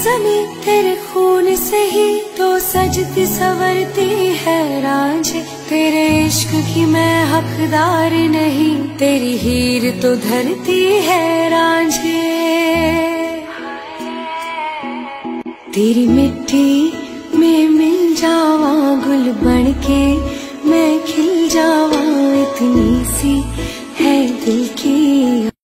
जमी तेरे खून से ही तो सजती संवरती है रांझे। तेरे इश्क की मैं हकदार नहीं, तेरी हीर तो धरती है रांझे। तेरी मिट्टी में मिल जावा गुल बनके, मैं खिल जावा इतनी सी